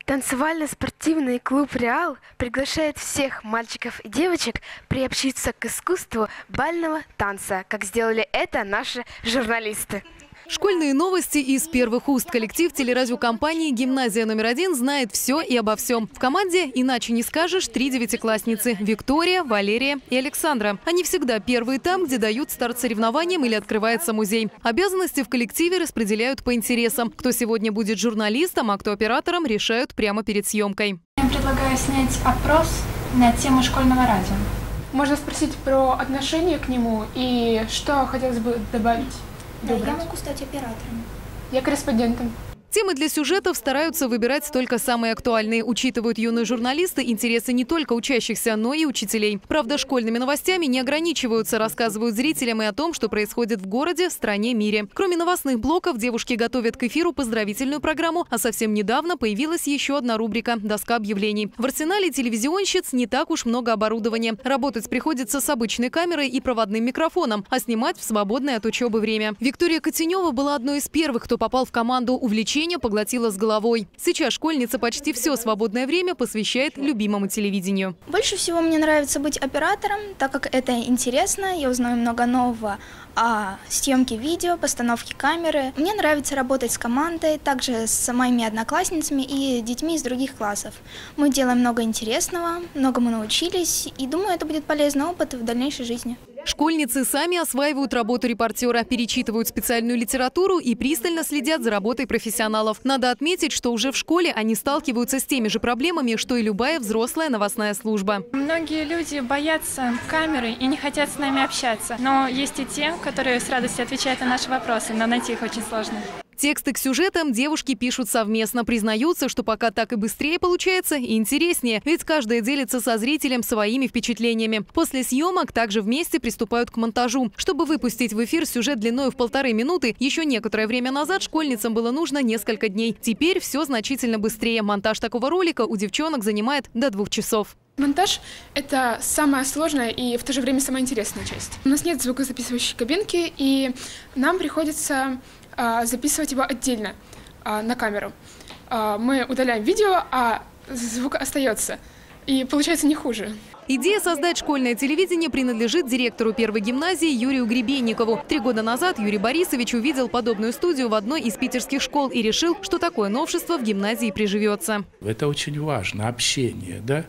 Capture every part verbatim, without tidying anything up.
Танцевально-спортивный клуб «Реал» приглашает всех мальчиков и девочек приобщиться к искусству бального танца, как сделали это наши журналисты. Школьные новости из первых уст. Коллектив телерадиокомпании «Гимназия номер один» знает все и обо всем. В команде, иначе не скажешь, три девятиклассницы – Виктория, Валерия и Александра. Они всегда первые там, где дают старт соревнованиям или открывается музей. Обязанности в коллективе распределяют по интересам. Кто сегодня будет журналистом, а кто оператором, решают прямо перед съемкой. Я предлагаю снять опрос на тему школьного радио. Можно спросить про отношение к нему и что хотелось бы добавить. Да, я могу стать оператором. Я корреспондентом. Темы для сюжетов стараются выбирать только самые актуальные. Учитывают юные журналисты интересы не только учащихся, но и учителей. Правда, школьными новостями не ограничиваются, рассказывают зрителям и о том, что происходит в городе, стране, мире. Кроме новостных блоков, девушки готовят к эфиру поздравительную программу, а совсем недавно появилась еще одна рубрика – «Доска объявлений». В арсенале телевизионщиц не так уж много оборудования. Работать приходится с обычной камерой и проводным микрофоном, а снимать в свободное от учебы время. Виктория Котенева была одной из первых, кто попал в команду увлечения. Поглотила с головой. Сейчас школьница почти все свободное время посвящает любимому телевидению. Больше всего мне нравится быть оператором, так как это интересно, я узнаю много нового о съемке видео, постановке камеры. Мне нравится работать с командой, также с моими одноклассницами и детьми из других классов. Мы делаем много интересного, многому научились, и думаю, это будет полезный опыт в дальнейшей жизни. Школьницы сами осваивают работу репортера, перечитывают специальную литературу и пристально следят за работой профессионалов. Надо отметить, что уже в школе они сталкиваются с теми же проблемами, что и любая взрослая новостная служба. Многие люди боятся камеры и не хотят с нами общаться. Но есть и те, которые с радостью отвечают на наши вопросы, но найти их очень сложно. Тексты к сюжетам девушки пишут совместно. Признаются, что пока так и быстрее получается, и интереснее. Ведь каждая делится со зрителем своими впечатлениями. После съемок также вместе приступают к монтажу. Чтобы выпустить в эфир сюжет длиной в полторы минуты, еще некоторое время назад школьницам было нужно несколько дней. Теперь все значительно быстрее. Монтаж такого ролика у девчонок занимает до двух часов. Монтаж – это самая сложная и в то же время самая интересная часть. У нас нет звукозаписывающей кабинки, и нам приходится а, записывать его отдельно а, на камеру. А, мы удаляем видео, а звук остается. И получается не хуже. Идея создать школьное телевидение принадлежит директору первой гимназии Юрию Гребенникову. Три года назад Юрий Борисович увидел подобную студию в одной из питерских школ и решил, что такое новшество в гимназии приживется. Это очень важно, общение, да?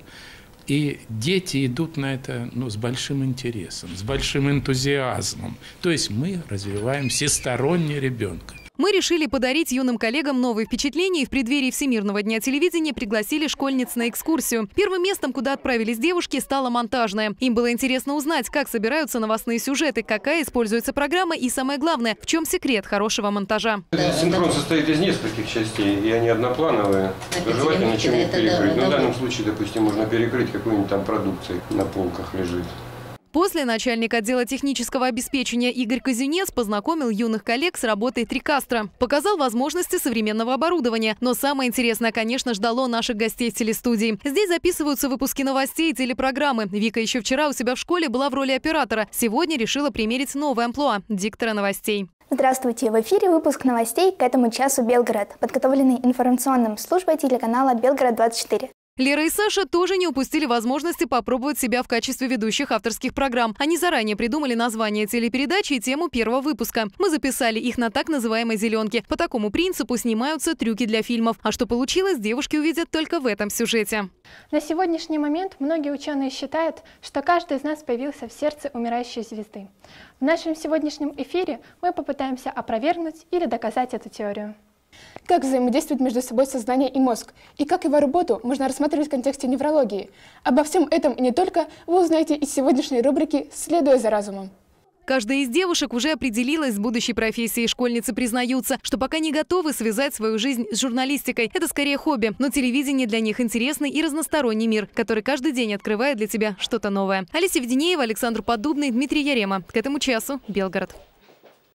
И дети идут на это ну, с большим интересом, с большим энтузиазмом. То есть мы развиваем всесторонне ребенка. Мы решили подарить юным коллегам новые впечатления и в преддверии Всемирного дня телевидения пригласили школьниц на экскурсию. Первым местом, куда отправились девушки, стала монтажная. Им было интересно узнать, как собираются новостные сюжеты, какая используется программа и, самое главное, в чем секрет хорошего монтажа. Синхрон состоит из нескольких частей, и они одноплановые. Желательно ничего не перекрыть. Но в данном случае, допустим, можно перекрыть какую-нибудь там продукцию на полках лежит. После начальник отдела технического обеспечения Игорь Козюнец познакомил юных коллег с работой Трикастро. Показал возможности современного оборудования. Но самое интересное, конечно, ждало наших гостей в телестудии. Здесь записываются выпуски новостей и телепрограммы. Вика еще вчера у себя в школе была в роли оператора. Сегодня решила примерить новое амплуа – диктора новостей. Здравствуйте! В эфире выпуск новостей к этому часу «Белгород», подготовленный информационным службой телеканала «Белгород двадцать четыре». Лера и Саша тоже не упустили возможности попробовать себя в качестве ведущих авторских программ. Они заранее придумали название телепередачи и тему первого выпуска. Мы записали их на так называемой «зеленке». По такому принципу снимаются трюки для фильмов. А что получилось, девушки увидят только в этом сюжете. На сегодняшний момент многие ученые считают, что каждый из нас появился в сердце умирающей звезды. В нашем сегодняшнем эфире мы попытаемся опровергнуть или доказать эту теорию. Как взаимодействуют между собой сознание и мозг, и как его работу можно рассматривать в контексте неврологии. Обо всем этом и не только вы узнаете из сегодняшней рубрики «Следуя за разумом». Каждая из девушек уже определилась с будущей профессией. Школьницы признаются, что пока не готовы связать свою жизнь с журналистикой. Это скорее хобби, но телевидение для них интересный и разносторонний мир, который каждый день открывает для тебя что-то новое. Алисия Веденеева, Александр Поддубный, Дмитрий Ярема. К этому часу Белгород.